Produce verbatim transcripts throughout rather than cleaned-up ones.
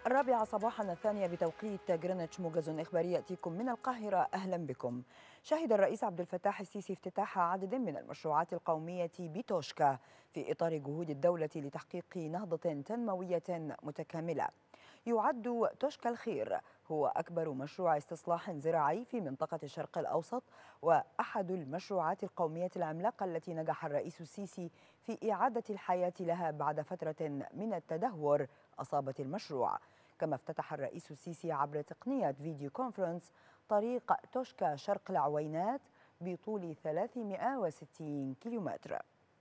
الرابعة صباحا الثانية بتوقيت جرينتش، موجز إخباري يأتيكم من القاهرة. أهلا بكم. شهد الرئيس عبد الفتاح السيسي افتتاح عدد من المشروعات القومية بتوشكا في إطار جهود الدولة لتحقيق نهضة تنموية متكاملة. يعد توشكا الخير هو أكبر مشروع استصلاح زراعي في منطقة الشرق الأوسط، وأحد المشروعات القومية العملاقة التي نجح الرئيس السيسي في إعادة الحياة لها بعد فترة من التدهور أصابت المشروع. كما افتتح الرئيس السيسي عبر تقنية فيديو كونفرنس طريق توشكا شرق العوينات بطول ثلاثمائة وستين كيلومتر.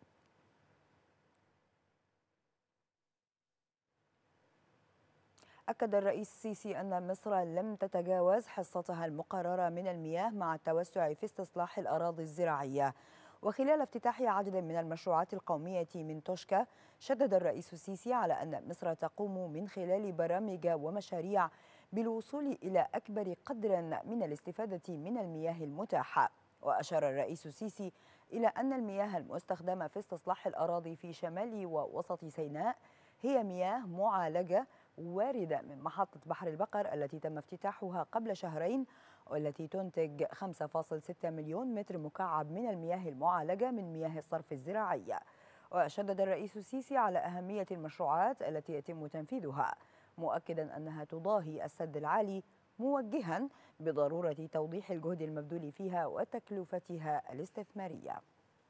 أكد الرئيس السيسي أن مصر لم تتجاوز حصتها المقررة من المياه مع التوسع في استصلاح الأراضي الزراعية. وخلال افتتاح عدد من المشروعات القومية من توشكا، شدد الرئيس السيسي على أن مصر تقوم من خلال برامج ومشاريع بالوصول إلى أكبر قدر من الاستفادة من المياه المتاحة. وأشار الرئيس السيسي إلى أن المياه المستخدمة في استصلاح الأراضي في شمال ووسط سيناء هي مياه معالجة واردة من محطة بحر البقر التي تم افتتاحها قبل شهرين، والتي تنتج خمسة فاصلة ستة مليون متر مكعب من المياه المعالجة من مياه الصرف الزراعية. وشدد الرئيس السيسي على أهمية المشروعات التي يتم تنفيذها، مؤكدا أنها تضاهي السد العالي، موجها بضرورة توضيح الجهد المبذول فيها وتكلفتها الاستثمارية.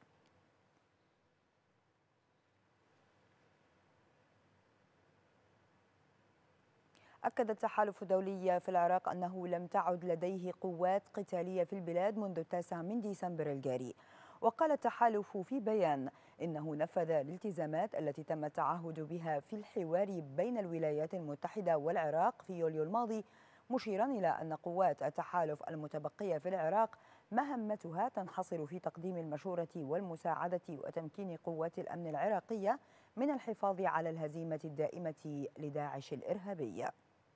أكد التحالف الدولي في العراق أنه لم تعد لديه قوات قتالية في البلاد منذ التاسع من ديسمبر الجاري. وقال التحالف في بيان إنه نفذ الالتزامات التي تم التعهد بها في الحوار بين الولايات المتحدة والعراق في يوليو الماضي، مشيرا إلى أن قوات التحالف المتبقية في العراق مهمتها تنحصر في تقديم المشورة والمساعدة وتمكين قوات الأمن العراقية من الحفاظ على الهزيمة الدائمة لداعش الإرهابي.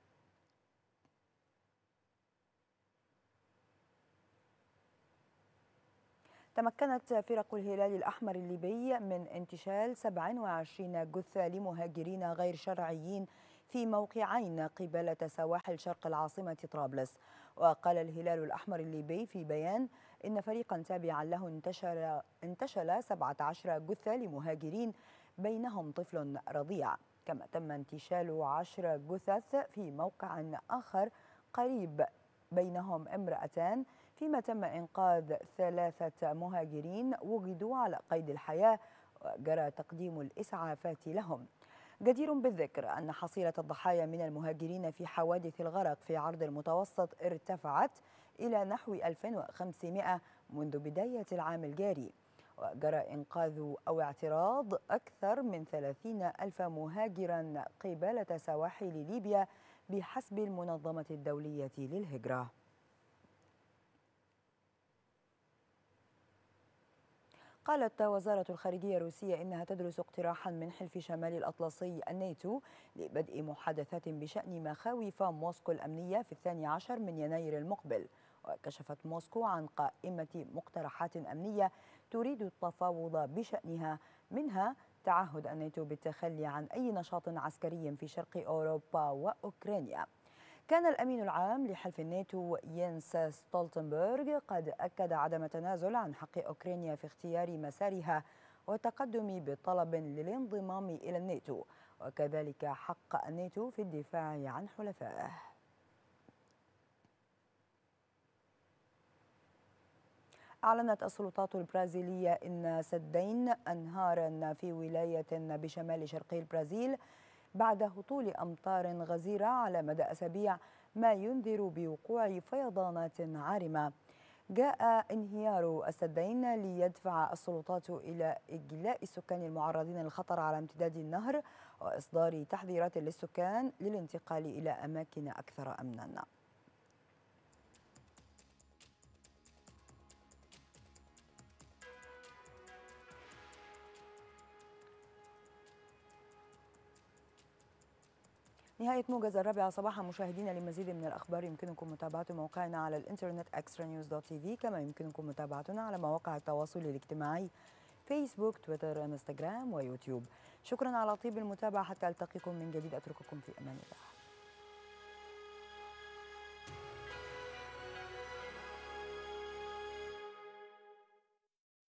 تمكنت فرق الهلال الأحمر الليبي من انتشال سبع وعشرين جثة لمهاجرين غير شرعيين في موقعين قبالة سواحل شرق العاصمة طرابلس. وقال الهلال الأحمر الليبي في بيان إن فريقا تابعا له انتشل انتشل سبعة عشر جثة لمهاجرين بينهم طفل رضيع. كما تم انتشال عشر جثث في موقع آخر قريب بينهم امرأتان، فيما تم إنقاذ ثلاثة مهاجرين وجدوا على قيد الحياة وجرى تقديم الإسعافات لهم. جدير بالذكر أن حصيلة الضحايا من المهاجرين في حوادث الغرق في عرض المتوسط ارتفعت إلى نحو ألف وخمسمائة منذ بداية العام الجاري. وجرى إنقاذ أو اعتراض أكثر من ثلاثين ألف مهاجرا قبالة سواحل ليبيا بحسب المنظمة الدولية للهجرة. قالت وزارة الخارجية الروسية إنها تدرس اقتراحا من حلف شمال الأطلسي الناتو لبدء محادثات بشأن مخاوف موسكو الأمنية في الثاني عشر من يناير المقبل. وكشفت موسكو عن قائمة مقترحات أمنية تريد التفاوض بشأنها، منها تعهد الناتو بالتخلي عن أي نشاط عسكري في شرق أوروبا وأوكرانيا. كان الأمين العام لحلف الناتو ينس ستولتنبرغ قد أكد عدم التنازل عن حق أوكرانيا في اختيار مسارها والتقدم بطلب للانضمام إلى الناتو، وكذلك حق الناتو في الدفاع عن حلفائه. أعلنت السلطات البرازيلية إن سدين أنهارا في ولاية بشمال شرقي البرازيل بعد هطول أمطار غزيرة على مدى أسابيع، ما ينذر بوقوع فيضانات عارمة. جاء انهيار السدين ليدفع السلطات إلى إجلاء السكان المعرضين للخطر على امتداد النهر وإصدار تحذيرات للسكان للانتقال إلى أماكن أكثر أمنا. نهاية موجز الرابعة صباحا مشاهدينا. لمزيد من الأخبار يمكنكم متابعة موقعنا على الإنترنت إكسترا نيوز دوت تي في، كما يمكنكم متابعتنا على مواقع التواصل الاجتماعي فيسبوك، تويتر، انستغرام ويوتيوب. شكرا على طيب المتابعة، حتى ألتقيكم من جديد أترككم في أمان الله.